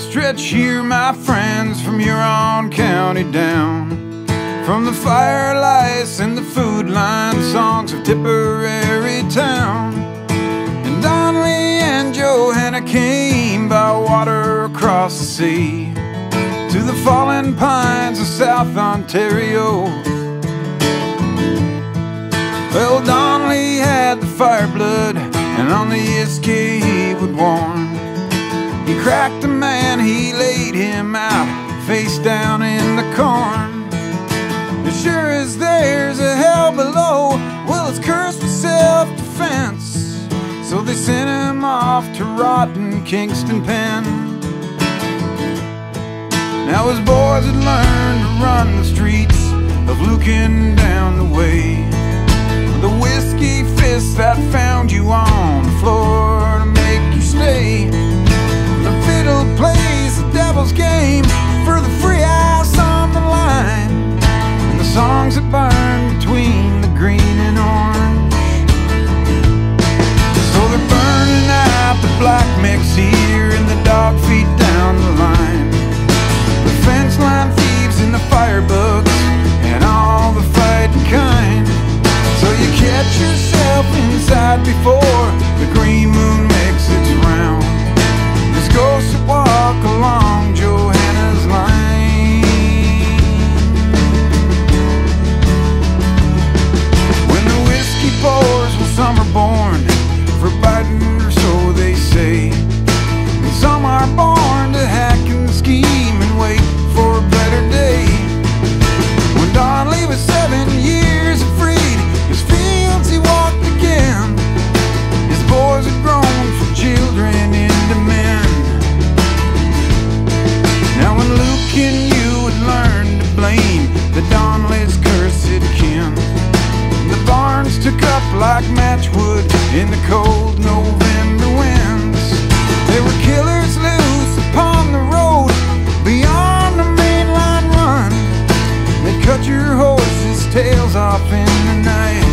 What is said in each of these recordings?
stretch here, my friends, from Huron County down. From the firelights and the food line songs of Tipperary town. And Donnelly and Johannah came by water across the sea to the fallen pines of South Ontario. Well, Donnelly had the fire blood, and on the Iskay he would warn. He cracked a man, he laid him out, face down in the corn. As sure as there's a hell below, well, it's cursed with self-defense. So they sent him off to rot in Kingston Pen. Now his boys had learned to run the streets of Lucan down the way. The whiskey fist that found you on the floor to make you stay. The fiddle plays the devil's game for the free house on the line. And the songs that burn between the green and orange. So they're burning out the black mix here and the dog feet down the line. The fence line thieves and the firebugs and all the fighting kind. So you catch yourself inside before the green moon makes its round. This ghost that walk along Johannah's line. When the whiskey pours, well, some are born for biting, or so they say. And some are born to hack and scheme and wait for a better day. When Donnelly was 7 years freed, his fields he walked again. His boys had grown from children into men. Now when Luke and you had learned to blame the Donnelly's cursed kin, the barns took up like matchwood in the cold November winds. There were killers loose upon the road beyond the mainline run. They cut your horses' tails off in the night.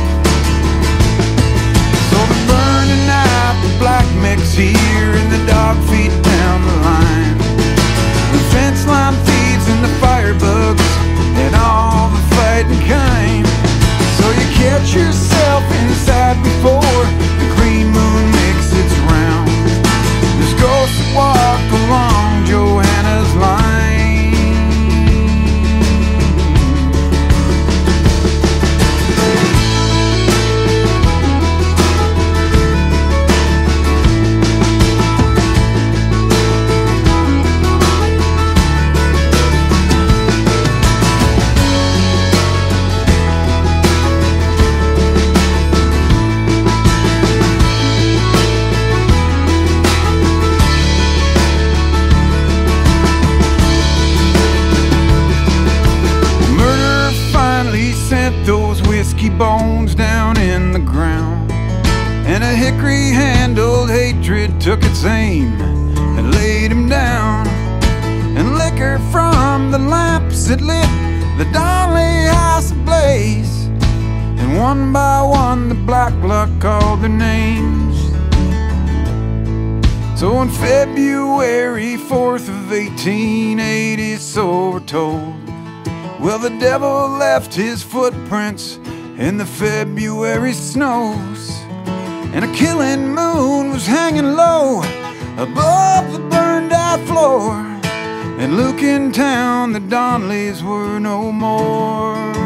So they're burning out the black mix here and the dog feet down the line. The fence line thieves and the firebugs and all the fighting kind. So you catch yourself inside before the green moon makes its round. There's ghosts that walk along Johannah's line. Those whiskey bones down in the ground, and a hickory-handled hatred took its aim and laid him down. And liquor from the lamps that lit the Donnelly house ablaze, and one by one the black luck called their names. So on February 4th of 1880, so we're told, well, the devil left his footprints in the February snows, and a killing moon was hanging low above the burned out floor. And Lucan town, the Donnellys were no more.